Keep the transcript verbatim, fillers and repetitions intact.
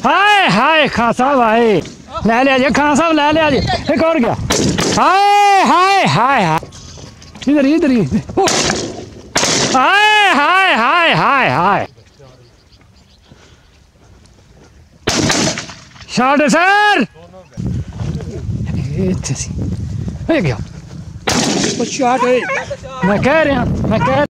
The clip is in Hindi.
हाय हाय खान साहब आए, ले लिया जी खान साहब, ले लिया जी। एक और गया। हाय हाय हाय हाय, इधर इधर ही। हाय हाय हाय हाय हाय, शॉट सर। ये गया, मैं कह रहा मैं कह